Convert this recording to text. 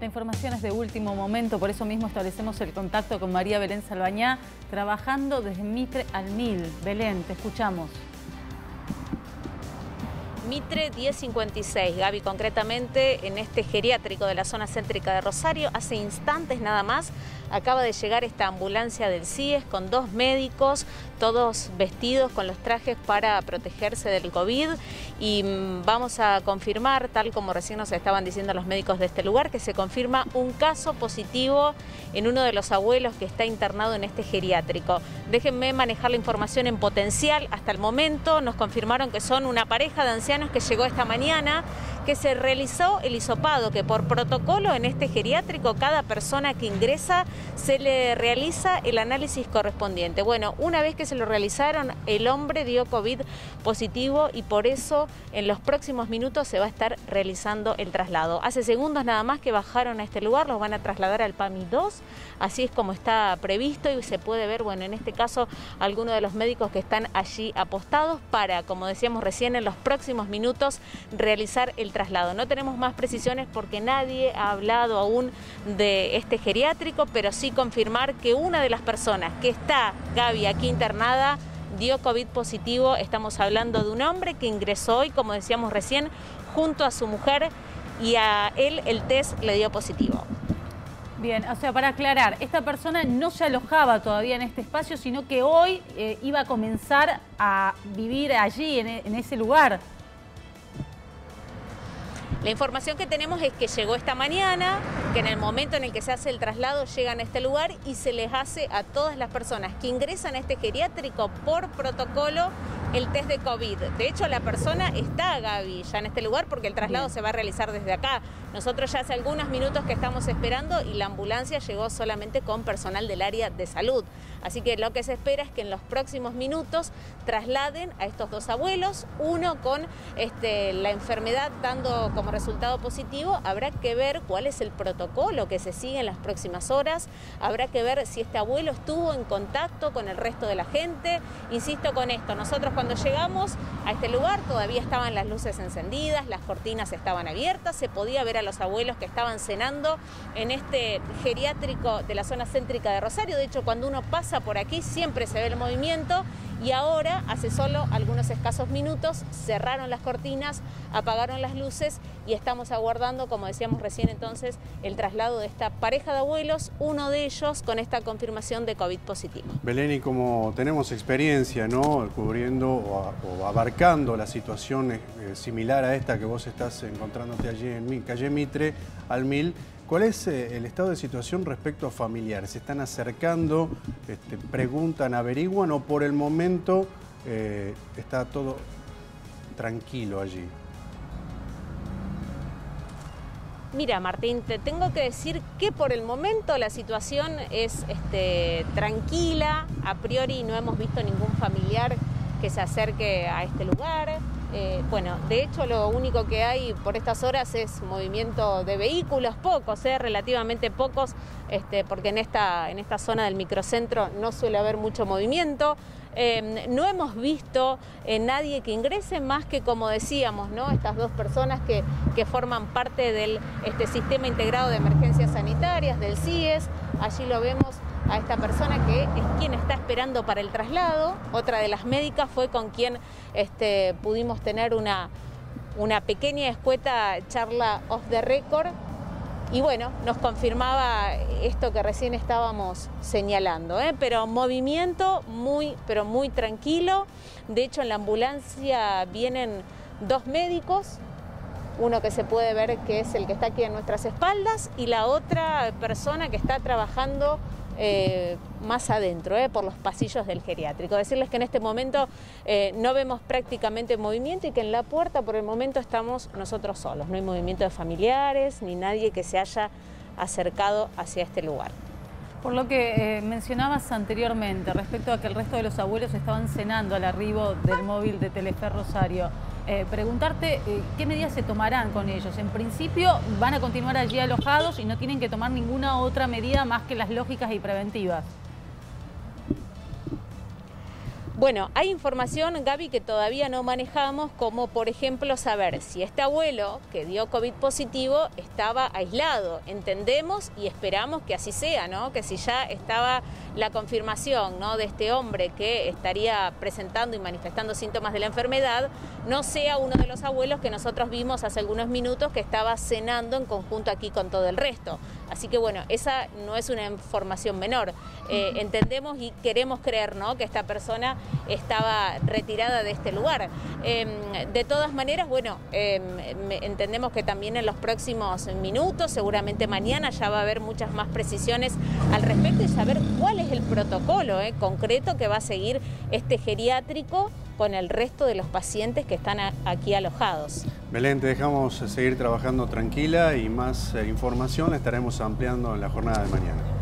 La información es de último momento, por eso mismo establecemos el contacto con María Belén Salvañá, trabajando desde Mitre al 1000. Belén, te escuchamos. Mitre 1056, Gaby, concretamente en este geriátrico de la zona céntrica de Rosario. Hace instantes nada más acaba de llegar esta ambulancia del CIES con 2 médicos, todos vestidos con los trajes para protegerse del COVID, y vamos a confirmar, tal como recién nos estaban diciendo los médicos de este lugar, que se confirma un caso positivo en uno de los abuelos que está internado en este geriátrico. Déjenme manejar la información en potencial. Hasta el momento nos confirmaron que son una pareja de ancianos que llegó esta mañana, que se realizó el hisopado, que por protocolo en este geriátrico cada persona que ingresa se le realiza el análisis correspondiente. Bueno, una vez que se lo realizaron, el hombre dio COVID positivo y por eso en los próximos minutos se va a estar realizando el traslado. Hace segundos nada más que bajaron a este lugar, los van a trasladar al PAMI 2, así es como está previsto, y se puede ver, bueno, en este caso, algunos de los médicos que están allí apostados para, como decíamos recién, en los próximos minutos realizar el traslado. No tenemos más precisiones porque nadie ha hablado aún de este geriátrico, pero sí confirmar que una de las personas que está, Gaby, aquí internada, dio COVID positivo. Estamos hablando de un hombre que ingresó hoy, como decíamos recién, junto a su mujer, y a él el test le dio positivo. Bien, o sea, para aclarar, esta persona no se alojaba todavía en este espacio, sino que hoy iba a comenzar a vivir allí, en ese lugar. La información que tenemos es que llegó esta mañana, que en el momento en el que se hace el traslado llegan a este lugar y se les hace a todas las personas que ingresan a este geriátrico por protocolo el test de COVID. De hecho, la persona está, Gaby, ya en este lugar porque el traslado se va a realizar desde acá. Nosotros ya hace algunos minutos que estamos esperando y la ambulancia llegó solamente con personal del área de salud. Así que lo que se espera es que en los próximos minutos trasladen a estos 2 abuelos, uno con la enfermedad dando como resultado positivo. Habrá que ver cuál es el protocolo que se sigue en las próximas horas. Habrá que ver si este abuelo estuvo en contacto con el resto de la gente. Insisto con esto, nosotros cuando llegamos a este lugar todavía estaban las luces encendidas, las cortinas estaban abiertas, se podía ver a los abuelos que estaban cenando en este geriátrico de la zona céntrica de Rosario. De hecho, cuando uno pasa por aquí siempre se ve el movimiento, y ahora, hace solo algunos escasos minutos, cerraron las cortinas, apagaron las luces y estamos aguardando, como decíamos recién entonces, el traslado de esta pareja de abuelos, uno de ellos con esta confirmación de COVID positivo. Belén, y como tenemos experiencia, ¿no?, cubriendo o abarcando la situación similar a esta que vos estás encontrándote allí en calle Mitre al 1000, ¿cuál es el estado de situación respecto a familiares? ¿Se están acercando, preguntan, averiguan, o por el momento está todo tranquilo allí? Mira, Martín, te tengo que decir que por el momento la situación es tranquila. A priori no hemos visto ningún familiar que se acerque a este lugar. Bueno, de hecho lo único que hay por estas horas es movimiento de vehículos, pocos, relativamente pocos, porque en esta zona del microcentro no suele haber mucho movimiento. No hemos visto nadie que ingrese, más que, como decíamos, ¿no?, estas 2 personas que forman parte del sistema integrado de emergencias sanitarias, del CIES. Allí lo vemos a esta persona que es quien está esperando para el traslado. Otra de las médicas fue con quien pudimos tener una pequeña escueta charla off the record. Y bueno, nos confirmaba esto que recién estábamos señalando, pero movimiento pero muy tranquilo. De hecho, en la ambulancia vienen 2 médicos, uno que se puede ver que es el que está aquí a nuestras espaldas, y la otra persona que está trabajando más adentro, por los pasillos del geriátrico. Decirles que en este momento no vemos prácticamente movimiento y que en la puerta por el momento estamos nosotros solos. No hay movimiento de familiares ni nadie que se haya acercado hacia este lugar. Por lo que mencionabas anteriormente respecto a que el resto de los abuelos estaban cenando al arribo del móvil de Telefe Rosario, preguntarte qué medidas se tomarán con ellos. En principio van a continuar allí alojados y no tienen que tomar ninguna otra medida más que las lógicas y preventivas. Bueno, hay información, Gaby, que todavía no manejamos, como por ejemplo saber si este abuelo que dio COVID positivo estaba aislado. Entendemos y esperamos que así sea, ¿no? Que si ya estaba la confirmación, ¿no?, de este hombre que estaría presentando y manifestando síntomas de la enfermedad, no sea uno de los abuelos que nosotros vimos hace algunos minutos que estaba cenando en conjunto aquí con todo el resto. Así que bueno, esa no es una información menor. Entendemos y queremos creer, ¿no?, que esta persona estaba retirada de este lugar. De todas maneras, bueno, entendemos que también en los próximos minutos, seguramente mañana, ya va a haber muchas más precisiones al respecto y saber cuál es el protocolo concreto que va a seguir este geriátrico con el resto de los pacientes que están aquí alojados. Belén, te dejamos seguir trabajando tranquila y más información la estaremos ampliando en la jornada de mañana.